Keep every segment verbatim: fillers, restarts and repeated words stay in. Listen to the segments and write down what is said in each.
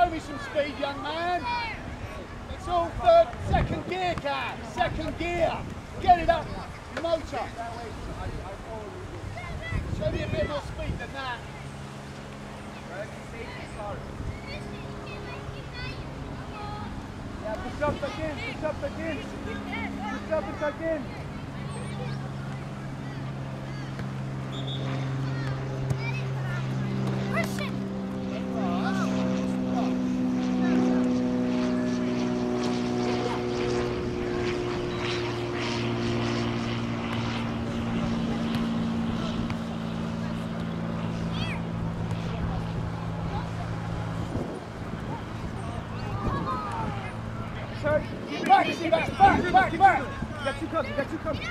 Show me some speed, young man. It's all third, second gear, Cam. Second gear. Get it up. Motor. Show me a bit more speed than that. Yeah, push up again, push up again. Push up again. Back, back, back, back, back. You got two coming, you got two coming.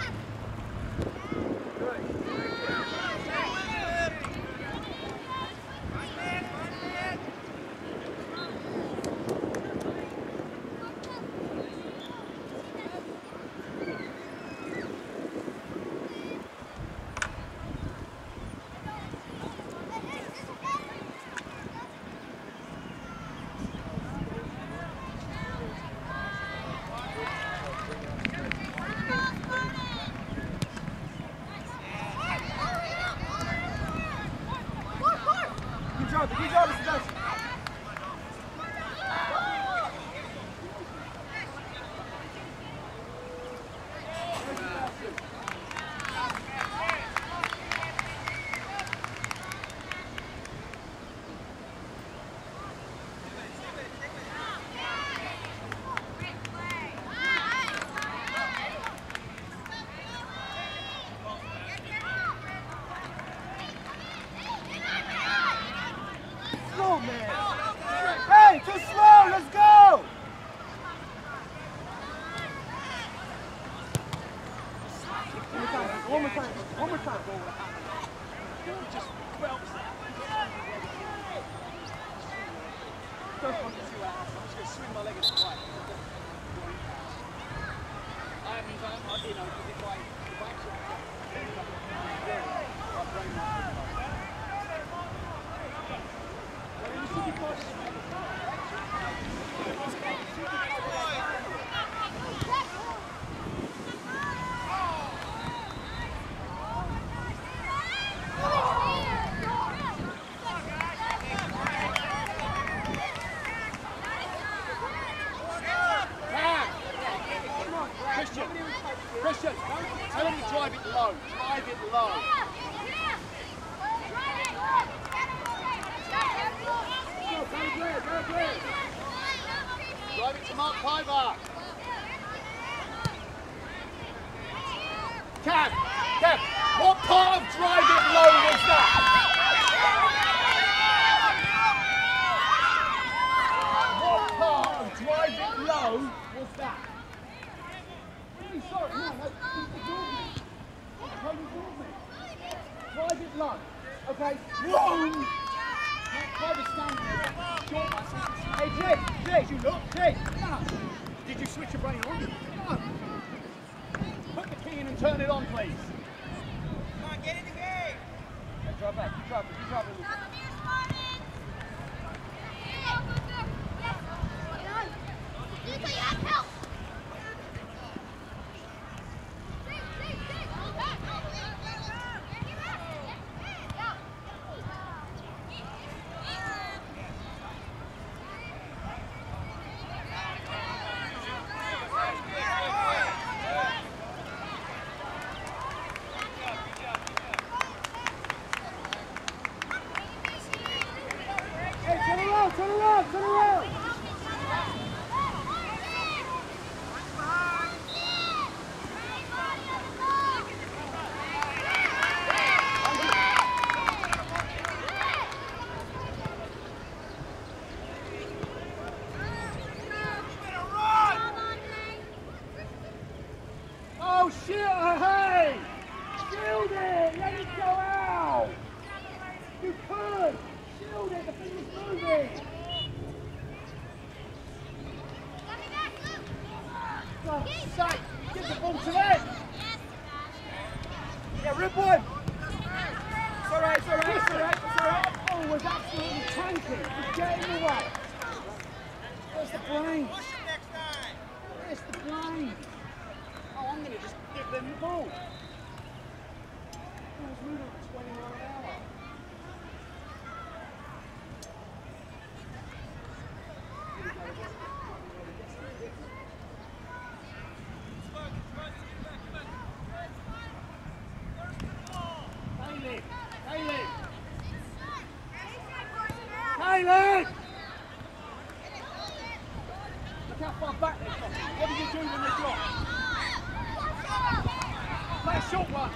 Good job, Mister Johnson. Hey, too slow, let's go! One more time, one more time, one more time. Just whelps that. I'm just going to swing my leg at the right. I mean, you know, because if I, if I actually Christian, Christian, tell him to drive it low, drive it low. Drive it to Mark Pivar. Cam, Cam, what part of drive it low was that? What part of drive it low was that? Really sorry, no, no, just ignore me. Don't ignore me. Drive it low, okay? Wrong! Try to stand there, short my sentence. Hey, Jay, Jay, you look, Jay, no. Did you switch your brain on? No. Put the key in and turn it on, please. Come on, get in the game. Okay, drive back, you drive, you drive a little bit. Turn around, turn around! Oh shit, hey! Shield it! Let it go out! You could! Shield it, the thing is moving! brains. Where's the brains? Oh, I'm going to just give them the ball. I was moving at twenty miles an hour. Caleb! Caleb! Caleb! Look how far back they're dropping. What do you do when they drop? Play a short one.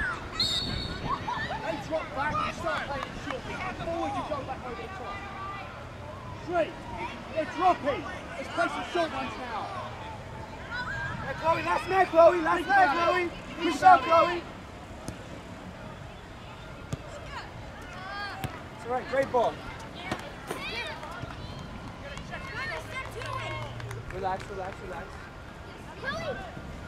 They drop back and start playing short. They get forward, you go back over the top. Three. They're dropping. Let's play some short ones now. Yeah, Chloe, that's there, Chloe. That's there, Chloe. Push up, Chloe. It's alright, great ball. Relax, relax, relax. Chloe.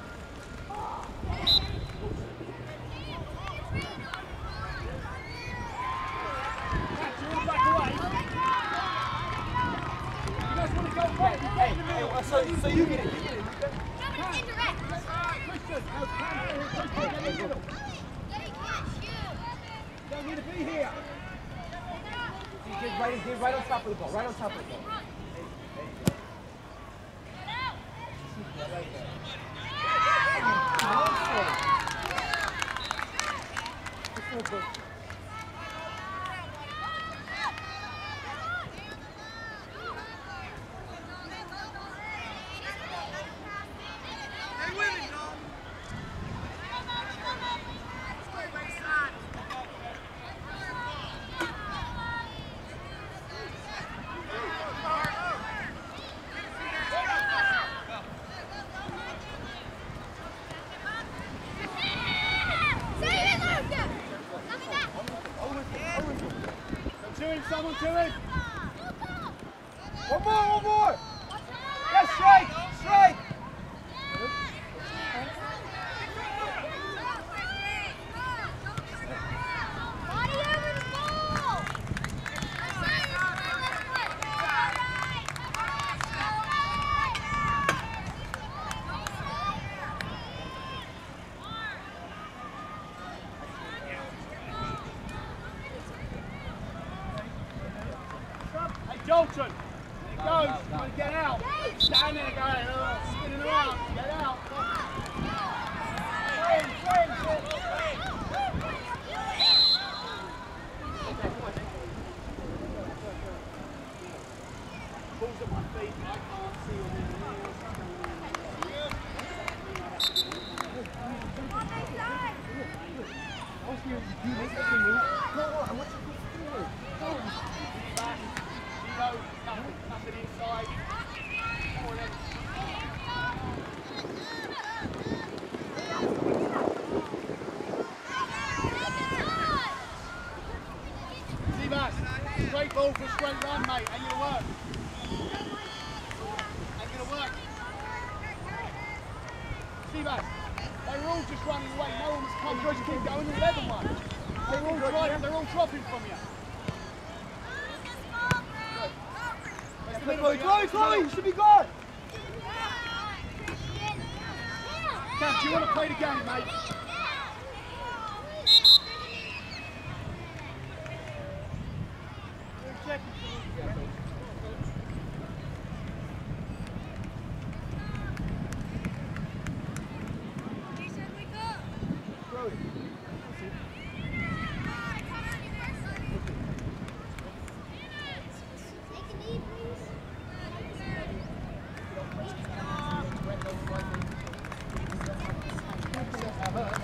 Hey, hey, so, so you get it, you get it. Indirect. Christian, get in the middle. Don't need to be here. Get right, get right on top of the ball, right on top of the ball. Right there. It's so good. Someone to him. One more, one more. Yes, straight, straight. Body over the ball. Dalton, there he goes, no, no, no. Get out. Stand there going, oh, spinning around, get out. Friend, friend, friend. Balls at my feet, I can't see all the nothing inside. Come on, then. Seabass, straight ball for a straight run, mate. Ain't gonna work. Ain't gonna work. Seabass, they were all just running away. No one was coming. Just keep going. eleven one. They're all driving. They're all dropping from you. Chloe, Chloe, Chloe, you should be good. Cam, do you want to play the game, mate? Have her.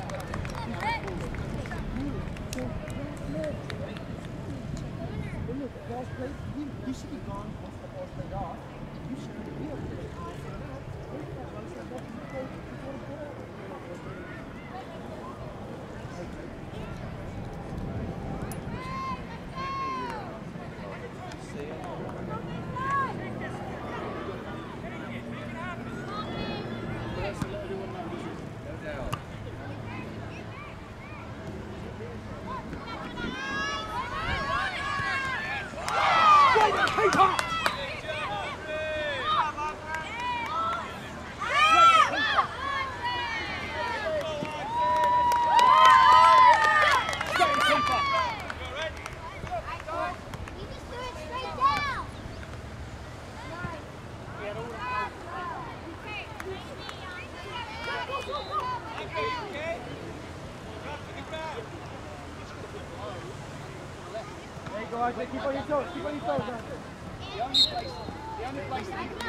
Isaac, keep on your toes, keep on your toes, Isaac. The only place, the only place that you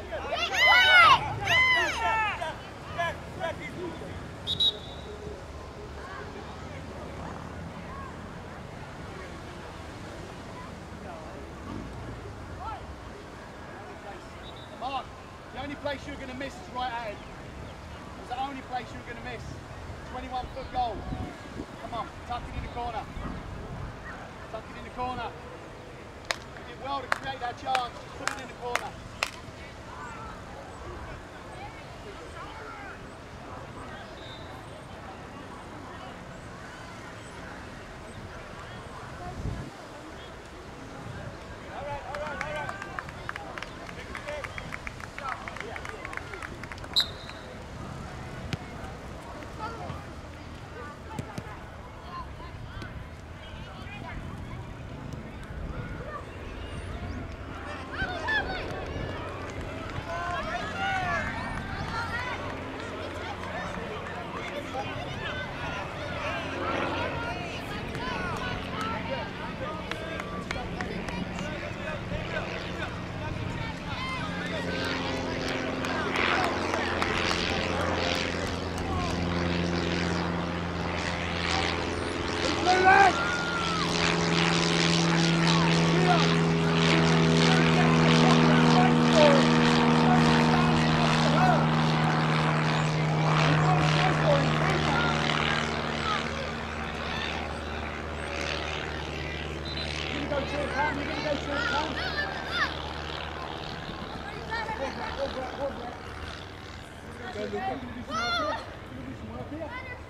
Mark, the only place you're going to miss is right ahead. It's the only place you're going to miss. twenty-one foot goal. Come on, tuck it in the corner. Tuck it in the corner. You did well to create that chance. Put it in the corner. Go, Luca.